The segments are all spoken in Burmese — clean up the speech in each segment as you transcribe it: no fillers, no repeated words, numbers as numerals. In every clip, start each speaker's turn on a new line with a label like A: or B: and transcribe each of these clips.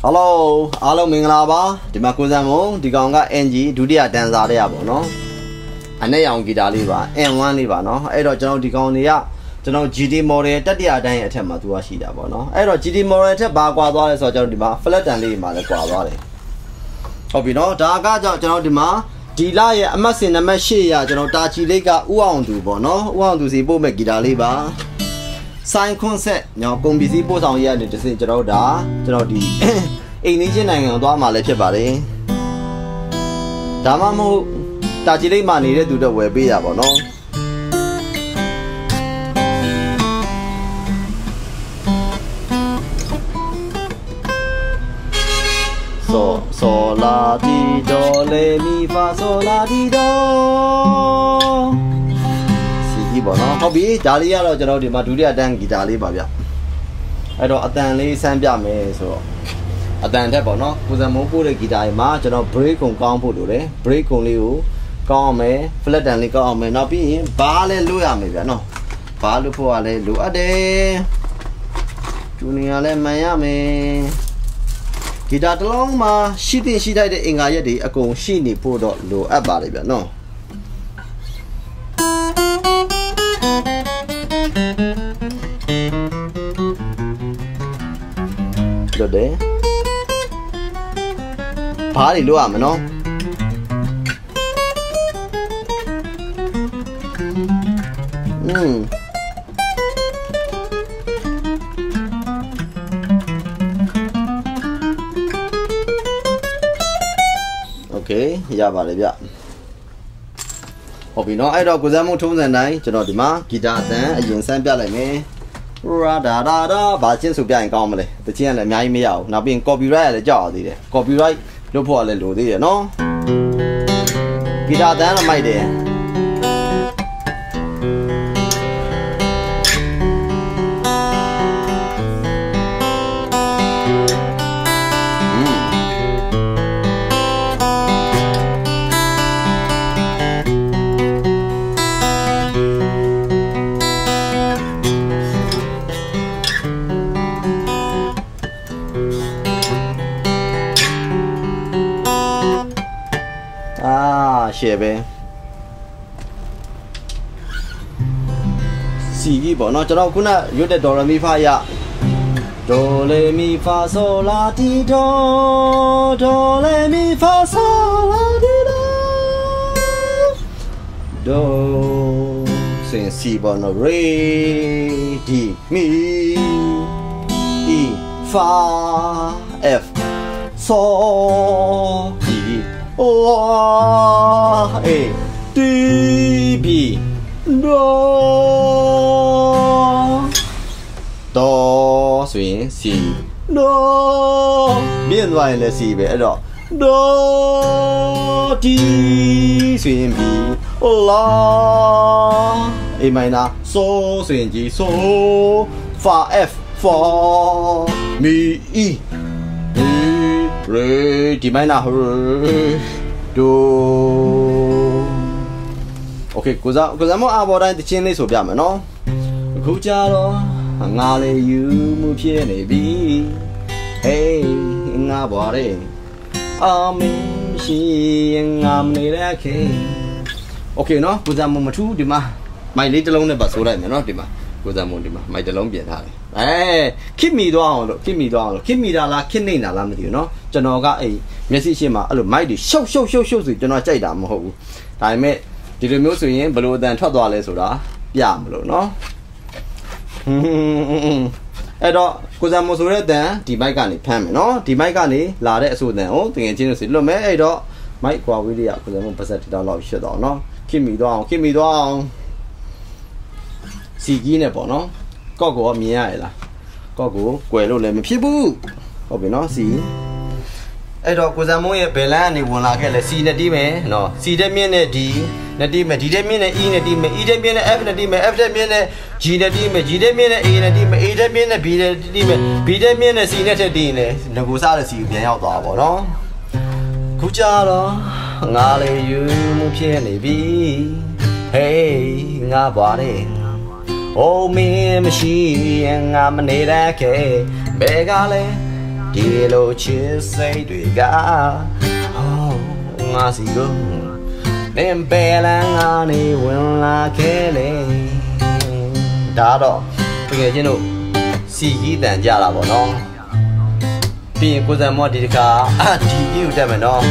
A: Hello, hello, Minglaba, the Macuzamo, the Ganga NG, Dudia Danzaria Bono. And they young Gidaliva, and one Livano, Edo General Digonia, General GD More, Tadia Dan at Matuashida Bono, Edo GD More, Bagua, so Jodiba, Flat and Lima, the Quavale. Obino, Daga, General Dima, Dilaya, Amasin, a Machia, General Tachi Lega, Uandu Bono, Uandu Zibo Megidaliva. Sign concept, now come busy both on here to say Jeroda, Jerodi. Indian and Dama Lechabari Damamu Tajili money to the webby abono. So la di do le mi fa so la di do. Bono, hobby, Dalia or General Maduria Dangi Dali Babia. I don't attend Lee Sambia me so. Attend Bono, who's a mobile guitar, march and break on Campudure, break on you, come, flat and liquor may not be in Hallelujah, maybe no. Palupo Hallelujah de Junior Miami. Guitar long ma, she died in Ayadi, a con shini podo low about it, no. Today, party lo amano. Okay, ya vale ya. Hobi no, ai dog kuzamu thong san dai, chano di ma guitar san ayin san pya lai me. Ra da da da, ba chin su pya yin kaung ma le. The chin le myai me yaw. Now being copyright le jaw thi de. Copyright lo pho le lo thi de no. Guitar san la mai de. Shebe Sigi bono chano kuna yude do re mi fa ya do le mi fa so la ti do le mi fa so la ti do sin si bono re di mi e fa f so di oh, A, D, B, do, xuyên, xì, do, biên vài là xì về đó, do, đi, xuyên bì, la, A minor, so, xuyên gì, so, fa, F, fa, mi, E, re, D minor, re, do. Okay, cause I'm about the chin so bia no. Kucha lo, ngale you mu pie ne bi. Hey, nga bore. Amen shi ngam ne la ke. Okay no, kuza mo matu di ma. Mai li telong ne ba so lai me no di ma. Kuza mo di ma. Mai telong pian tha le. Khit mi twa aw lo, khit mi twa aw lo. Khit mi da la, khit nei na la ma ti no. ကျွန်တော်ကအဲ့မျက်စိရှင်းမှာအဲ့လိုမိုက်တွေရှုပ်ဆိုကျွန်တော်ကြိုက်တာမဟုတ်ဘူးဒါပေမဲ့ဒီလိုမျိုးဆိုရင်ဘယ်လိုအတန်ထွက်သွားလဲဆိုတာပြမလို့เนาะအဲ့တော့ကိုစံမို့ဆိုတဲ့အတန်ဒီမိုက်ကနေဖမ်းမယ်เนาะဒီမိုက်ကနေလာတဲ့အဆိုအတန်ကိုတကယ်ချင်းလို့စီလွတ်မယ်အဲ့တော့မိုက်ကွာဝေးလေးကကိုစံမို့ပါစက်တီတာလောက်ရှစ်တော့เนาะခင်မိသွားအောင်စီကြီးနဲ့ပေါ့เนาะကော့ကိုမြင်ရရလားကော့ကိုကွယ်လို့လည်းမဖြစ်ဘူးဟုတ်ပြီเนาะစီအဲ့တော့ကိုစံမိုးရဲ့ဘယ်လန်းကနေဝင်လာခဲ့လဲ C နဲ့တီးမယ်နော် C တဲ့မြင့်နဲ့ D နဲ့တီးမယ် D တဲ့မြင့်နဲ့ E နဲ့တီးမယ် E တဲ့မြင့်နဲ့ F နဲ့တီးမယ် F တဲ့မြင့်နဲ့ G နဲ့တီးမယ် G တဲ့မြင့်နဲ့ A နဲ့တီးမယ် A တဲ့မြင့်နဲ့ B နဲ့တီးမယ် B တဲ့မြင့်နဲ့ C နဲ့ထက်တီးရင်ငကိုစားတဲ့ C ကိုပြန်ရောက်သွားပါတော့ခုကြတော့ငါလေယူမှုဖြစ်နေပြီ Hey ငါပါတယ် Oh မင်းမရှိရင်ငါမနေတတ်ခဲ့ဘယ်ကလဲဒီလိုချစ်စိတ်တွေကငါစီကိုနင်ပဲလန်းကနေဝင်လာခဲ့လေဒါတော့တကယ်ချင်းတို့စီကြီးတန်ကြတာပေါ့နော်ပြီးရင်ကိုစံမောဒီတခါဒီကြီးကိုတက်မယ်နော်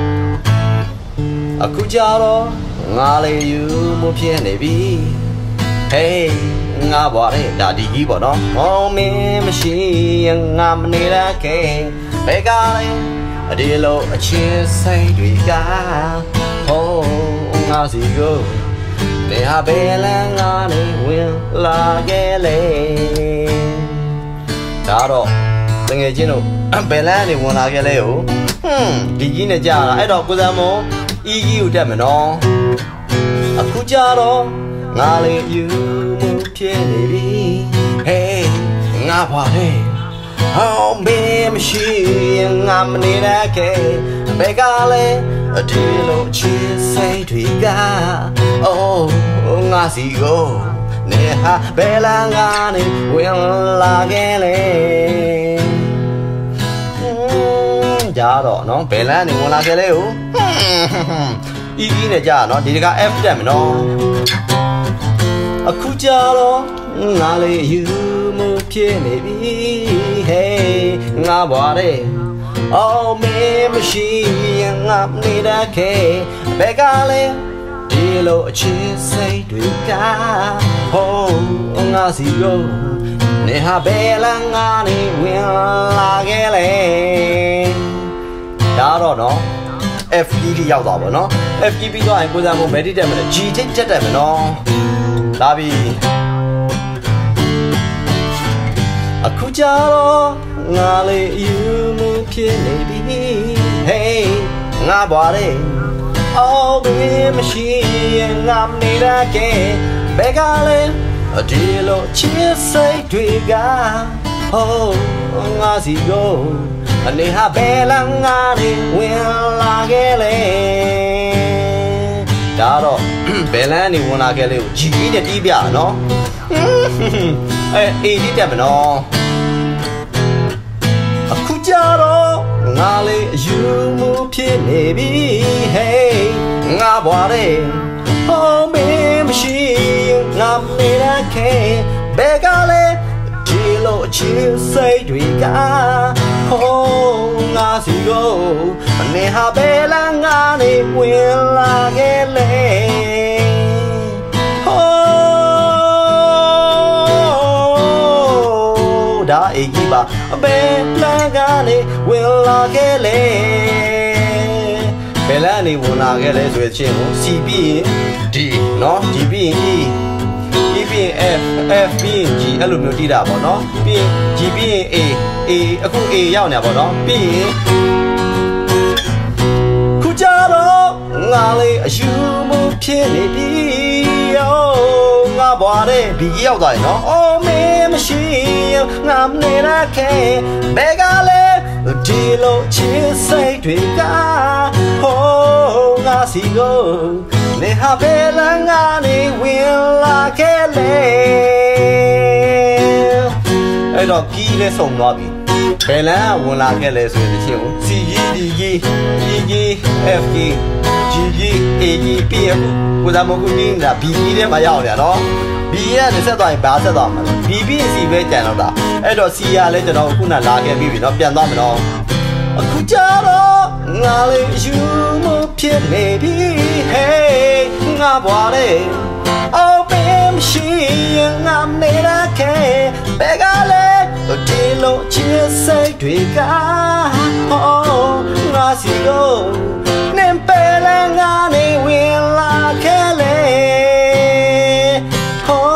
A: အခုကြတော့ငါလေးယူမဖြစ်နေပြီဟေးငါဘာလဲဒါဒီကြီးပေါ့နော်ဟောမင်းမရှိရင်ငါမနေရခဲ့ဘယ်ကလဲဒီလိုအချင်းစိတ်တွေကဟောငါစီကိုနေဟာဘယ်လန်းငါနေဝင်လာခဲ့လေဒါတော့တကယ်ချင်းတို့ဘယ်လန်းနေဝင်လာခဲ့လဲဟိုဒီကြီးနဲ့ကြာတာအဲ့တော့ကိုစံမောအီကြီးကိုတက်မယ်နော်အခုကြတော့ငါလေးယူမှုဖြစ်နေပြီဟေးငါဘာလဲဟောမင်းမရှိရင်ငါမနေရခဲ့ဘယ်ကလဲဒီလိုချစ်စိတ်တွေကအိုးငါစီကိုနေဟာဘယ်လန်းကနေဝင်လာခဲ့လေကြတော့နော်ဘယ်လန်းနေဝင်လာခဲ့လေဟိုအီးနဲ့ကြာနော်ဒီတက F တက်မယ်နော်အခုကြတော့ငါလေးယူမှုဖြစ်နေပြီဟေးငါဘာလဲအော်မင်းမရှိရင်ငါနေရခဲ့ဘယ်ကလဲဒီလိုအချစ်စိတ်တွေကဟောငါစီကိုနေဟာဘယ်လန်းငါနေဝင်လာခဲ့လေဒါတော့နော် FD ရောက်သွားပါတော့ FD ပြီးတော့ကိုစံမော medit တက်မယ် G ထိတ်တက်မယ်နော်လာပြီအခုကြတော့ငါလေးယူမှုဖြစ်နေပြီဟေးငါဘာလဲအော်ဘယ်မရှိရင်ငါနေရခဲ့ဘယ်ကလဲဒီလိုချစ်စိတ်တွေကဟောငါစီကိုအနေဟာဘယ်လန်းငါနေဝင်လာခဲ့လေဒါတော့ဘယ်လန်းနေဝင်လာခဲ့လေကိုဂျီကြီးနဲ့တီးပြနော်အေးဒီတက်မနော်အခုကြတော့ငါလေးအယူမှုဖြစ်နေပြီဟေးငါဘာလဲဟောမင်းမရှိငါနေရခဲ့ဘယ်ကလဲဒီလိုချစ်စိတ်တွေကဟောငါစီကိုအနေဟာဘယ်လန်းငါနေဝင်လာခဲ့လေဟောဒါအေးကြီးပါဘယ်လန်းကနေဝင်လာခဲ့လေဘယ်လန်းနေဝင်လာခဲ့လဲဆိုတဲ့ချင်းကို C ပြီးရင် D နော် G ပြီးရင် E ပြီးရင် F ပြီးရင် G အဲ့လိုမျိုးတီးတာပေါ့နော်ပြီးရင် G ပြီးရင် A အခု A ရောက်နေတာပေါ့နော်ပြီးရင်ခုကြတော့ငါလေးအယူမှုဖြစ်နေပြီငါဘွားတဲ့ B ရောက်သွားရင်နော်အော်မင်းမရှိငါမနေရခဲ့ဘယ်ကလဲဒီလိုချစ်စိတ်တွေကဟောငါစီကိုနေဟာဘယ်လန်းကနေဝင်လာခဲ့လေအဲ့တော့ကီးလေးဆုံးသွားပြီဘယ်လန်းဝင်လာခဲ့လဲဆိုရင်ချင်းကို C G D G E G F G G G A G P F ကိုသာမကူတင်းတာ B ထဲမှာရောက်နေတာနော် B ကနေဆက်သွားရင်ဘာဆက်သွားမှာလဲ B ပြီး C ပဲကြံတော့တာအဲ့တော့ C ကလည်းကျွန်တော်ခုနလာခဲ့ပြီးပြီနော်ပြန်သွားမယ်နော်အခုကြတော့ငါလေးယူမှုဖြစ်နေပြီဟေးငါဘွားလေအော်ဘယ်မရှိရင်ငါနေရခဲ့ဘယ်ကလဲဒီလိုချစ်စိတ်တွေကဟောငါစီကိုနင်ပဲလန်းငါနေဝင်လာခဲ့လေဟော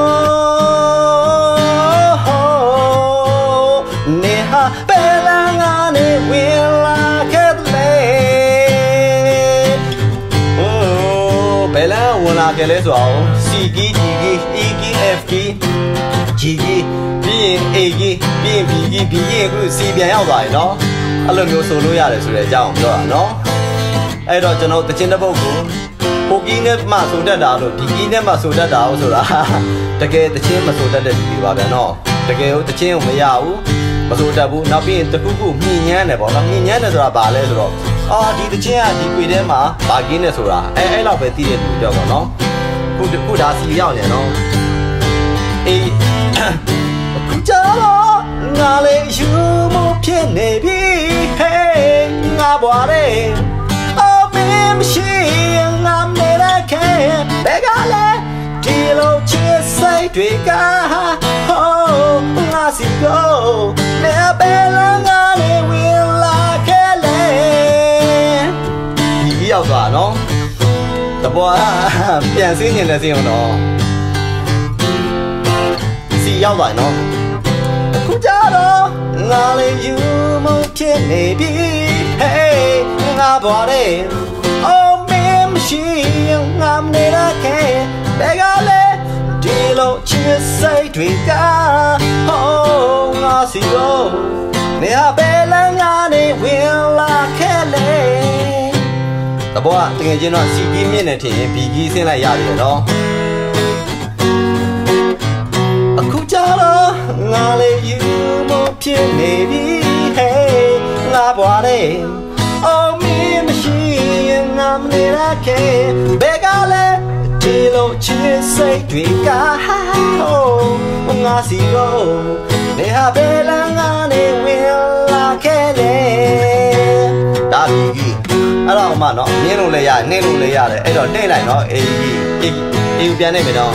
A: နေဟာပဲလန်းငါနေဝင်လာခဲ့လေဘယ်လန်းဝင်လာခဲ့လဲဆိုအောင် C G D G E G F G G G ပြီးရင် A G ပြီးရင် B G B G အခု C ပြန်ရောက်သွားပြီနော်အဲ့လိုမျိုးဆိုလို့ရတယ်ဆိုတဲ့အကြောင်းပြောတာနော်အဲ့တော့ကျွန်တော်တခြင်းတစ်ပုတ်ကိုဟိုကီးနဲ့မှဆိုတတ်တာလို့ဒီကီးနဲ့မှဆိုတတ်တာဟုတ်ဆိုတာတကယ်တခြင်းမဆိုတတ်တဲ့လူတွေပါဗျာနော်တကယ်ဟုတ်တခြင်းကိုမရဘူးမစိုးတတ်ဘူးနောက်ပြီးရင်တခုခုမြင်ညမ်းတယ်ပေါ့နော်မြင်ညမ်းတယ်ဆိုတာဘာလဲဆိုတော့အော်ဒီတချင်းကဒီကွေထဲမှာဘာကင်းနေဆိုတာအဲ့လောက်ပဲသိတဲ့လူကြောက်ပေါ့နော်ခုဒါစီရောက်နေနော်အေးခုကြတော့ငါလေးယူမှုဖြစ်နေပြီဟေးငါဘွားလေးအော်မင်းမရှိငါနေရခဲ့ဘယ်ကလဲဒီလိုချစ်စိတ်တွေကဟိုးငါစီကိုနေပဲလာငါလေးဝင်လာခဲ့လေဒီရောက်သွားနော်တဘောပြန်စင်းနေလဲစင်းအောင်တော့စီရောက်သွားနော်ခုကြတော့ငါလေးယူမှုဖြစ်နေပြီဟေးငါဘွားလေးအော်မင်းမရှိငါနေရခဲ့ဘယ်ကလဲဒီလိုချစ်စိတ်တွေကဟိုးငါစီကိုနေဟာပဲလာငါနေဝင်လာခဲ့လေတဘောကတကယ်ချင်းတော့စီကြီးမြင့်နေထင်ရင်ဘီကြီးဆင်းလိုက်ရတယ်နော်အခုကြတော့ငါလေးယူမှုဖြစ်နေပြီဟေးငါဘွားလေးအော်မင်းမရှိငါမနေရခဲ့ဘယ်ကလဲဒီလိုချစ်စိတ်တွေကဟိုးငါစီကိုနေဟာပဲလာငါနေဝင်လာခဲ့လေဒါဘီကြီးအဲ့တော့မှနော်နင်းလို့လည်းရနှင်းလို့လည်းရတယ်အဲ့တော့တိတ်လိုက်နော်အေးပြန်နေပြီနော်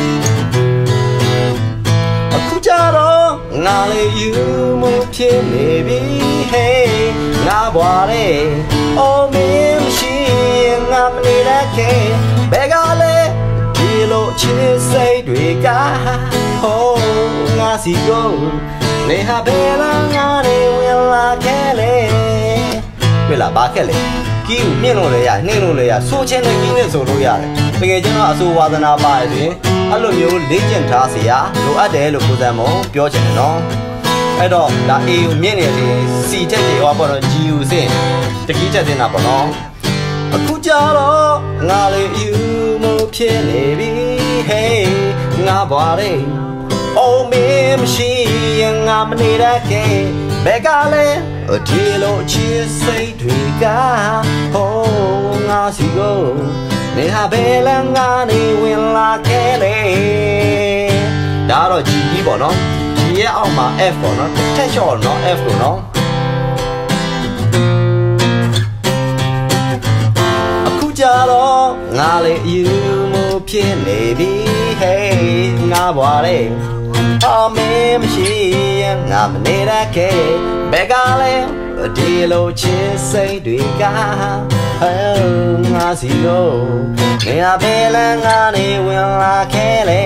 A: အခုကြတော့ငါလေးယူမှုဖြစ်နေပြီဟေးငါဘွားလေးအော်မင်းမရှိငါမနေရခဲ့ဘယ်ကလဲဒီလိုချစ်စိတ်တွေကဟိုးငါစီကိုနေဟာဘယ်လာငါနေဝင်လာခဲ့လေတွေ့လားဘာခဲ့လဲကီးကိုမြင့်လို့လည်းရနှိမ့်လို့လည်းရဆိုးချင်းနဲ့ကီးနဲ့ဆိုလို့ရတယ်တကယ်ကျွန်တော်အဆိုဝါသနာပါဆိုရင်အဲ့လိုမျိုးလေ့ကျင့်ထားစီရလိုအပ်တယ်လို့ကိုစံမုံပြောချင်တယ်နော်အဲ့တော့ဒါ A ကိုမြင့်နေတယ်စီတက်တယ်ဟောပေါ့တော့ G ကိုစင်တကီးတက်တင်တာပေါ့နော်အခုကြတော့ငါလေးယူမှုဖြစ်နေပြီဟေးငါဘွားလေးအိုးမင်းမရှိငါမနေရခဲ့ဘယ်ကလဲဒီလိုချစ်စိတ်တွေကဟိုးငါစီကိုနေဟာဘယ်လာငါနေဝင်လာခဲ့လေဒါတော့ G ကြီးပေါ့နော် G ရဲ့အောက်မှာ F ပေါ့နော်ထက်လျှော့နော် F ကိုနော်အခုကြတော့ငါလေးယူမှုဖြစ်နေပြီဟေးငါဘွားလေးအော်မင်းမရှိငါမနေရခဲ့ဘယ်ကလဲဒီလိုချစ်စိတ်တွေကဟိုးငါစီကိုနေရာပဲလာငါနေဝင်လာခဲ့လေ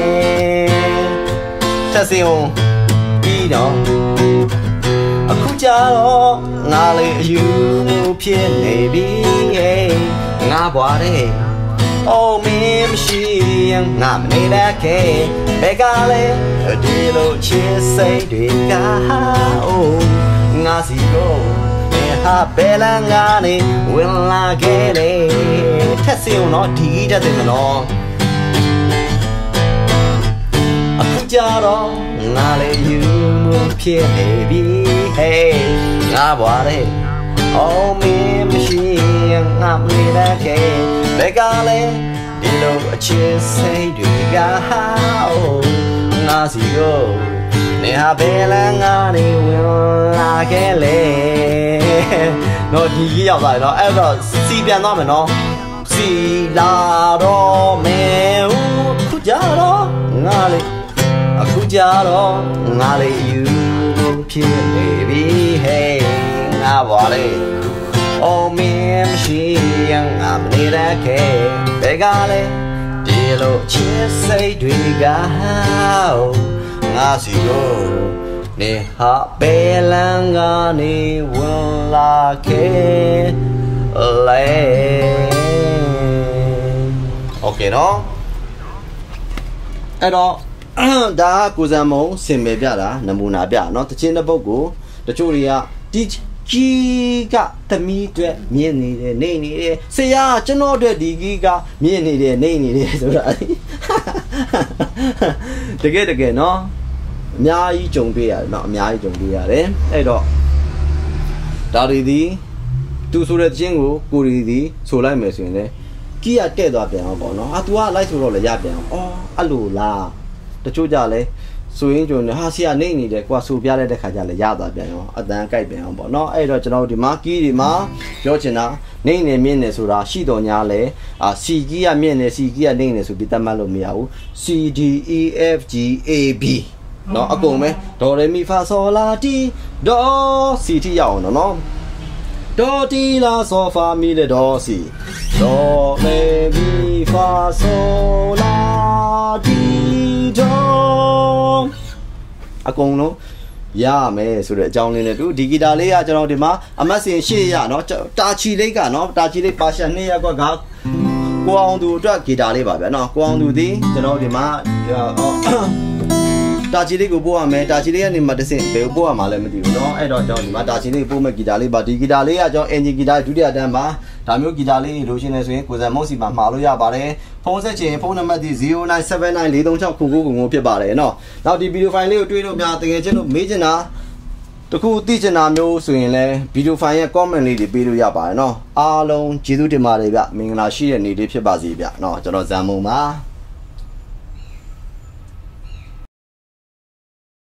A: ဆက်စီအောင်ပြီးတော့အခုကြတော့ငါလေးအယူမှုဖြစ်နေပြီငါဘွားတဲ့အော်မင်းမရှိငါမနေရခဲ့ဘယ်ကလဲဒီလိုချစ်စိတ်တွေကအိုးငါစီကိုနေဟာဘယ်လာငါနေဝင်လာခဲ့လေထက်စီအောင်နော်ဒီတတ်တယ်မနော်အခုကြတော့ငါလေးယူမှုဖြစ်နေပြီဟေးငါဘွားတဲ့အော်မင်းမရှိငါမနေရခဲ့ဘယ်ကလဲဒီလိုအချစ်စိတ်တွေကအိုးငါစီကိုနေဟာဘယ်လာငါနေဝင်လာခဲ့လေနော်ဒီကြီးရောက်သွားတယ်နော်အဲ့တော့စီပြန်သွားမယ်နော်စီလာတော့မယ်ခုကြတော့ငါလေးအခုကြတော့ငါလေးယူဖြစ်နေပြီဟေးငါဘွားလေးအော်မင်းမရှိငါမနေရခဲ့ဘယ်ကလဲဒီလိုချစ်စိတ်တွေကငါစီကိုနေဟာဘယ်လန်းကနေဝင်လာခဲ့လေโอเคနော်အဲ့တော့ဒါကကိုစံမုံစင်ပေပြတာနမူနာပြเนาะတချင်းတစ်ပုတ်ကိုတချို့တွေကဒီကြီးကသမီးအတွက်မြင်နေတယ်နေနေတယ်ဆရာကျွန်တော်အတွက်ဒီကြီးကမြင်နေတယ်နေနေတယ်ဆိုတာတကယ်เนาะများကြီးကြုံတွေ့ရတယ်เนาะအများကြီးကြုံတွေ့ရတယ်အဲ့တော့ဒါတွေဒီသူဆိုတဲ့ချင်းကိုကိုရီဒီဆိုလိုက်မယ်ဆိုရင်လေကီးရတဲ့သွားပြန်အောင်ပေါ့နော်သူကလိုက်ဆိုတော့လည်းရပြန်အောင်အဲ့လိုလားတချို့ကြလဲဆိုရင်ကျွန်တော်ဟာဆီကနေနေတယ်ကွာဆိုပြတဲ့ခါကျလည်းရသွားပြန်အောင်အတန်းကြိုက်ပြန်အောင်ပေါ့နော်အဲ့တော့ကျွန်တော်ဒီမှာကီးဒီမှာပြောချင်တာနေနေမြင့်နေဆိုတာရှိတော်ညာလဲစီကီးရမြင့်နေစီကီးရနေနေဆိုပြီးတတ်မှတ်လို့မရဘူး C D E F G A B နော်အကုန်ပဲဒေါ်ရေမီဖာဆိုလာတီဒေါ်စီတီရအောင်နော်ဒေါ်တီလာဆိုဖာမီလေဒေါ်စီဒေါ်ရေမီဖာဆိုလာတီဒေါ်အကုန်လုံးရမယ်ဆိုတဲ့အကြောင်းလေးနဲ့တူဒီဂီတာလေးကကျွန်တော်ဒီမှာအမတ်စင်8ရနော်တာချီလေးကနော်တာချီလေးပါရှာ2ရပ်ကွက်ကကိုအောင်သူအတွက်ဂီတာလေးပါဗျာနော်ကိုအောင်သူဒီကျွန်တော်ဒီမှာတာချီလေးကိုပို့ရမယ်တာချီလေးကနေမှတစ်ဆင့်ဘယ်ကိုပို့ရမှာလဲမသိဘူးเนาะအဲ့တော့ကျွန်တော်ဒီမှာတာချီလေးပို့မဲ့ဂီတာလေးပါဒီဂီတာလေးကကျွန်တော်အင်ဂျင်ဂီတာဒုတိယတန်းပါဒါမျိုးဂီတာလေးလိုချင်နေဆိုရင်ကိုစံမုတ်စီမှာမှာလို့ရပါတယ်ဖုန်းဆက်ချင်ဖုန်းနံပါတ်ဒီ0979436999ဖြစ်ပါတယ်เนาะနောက်ဒီဗီဒီယိုဖိုင်လေးကိုတွေ့လို့များတကယ်ချင်းလို့မေးချင်တာတခုသိချင်တာမျိုးဆိုရင်လည်းဗီဒီယိုဖိုင်ရဲ့ comment လေးတွေပေးလို့ရပါတယ်เนาะအားလုံးကျေးဇူးတင်ပါတယ်ဗျမင်္ဂလာရှိတဲ့နေ့လေးဖြစ်ပါစေဗျเนาะကျွန်တော်ဇံမုံပါ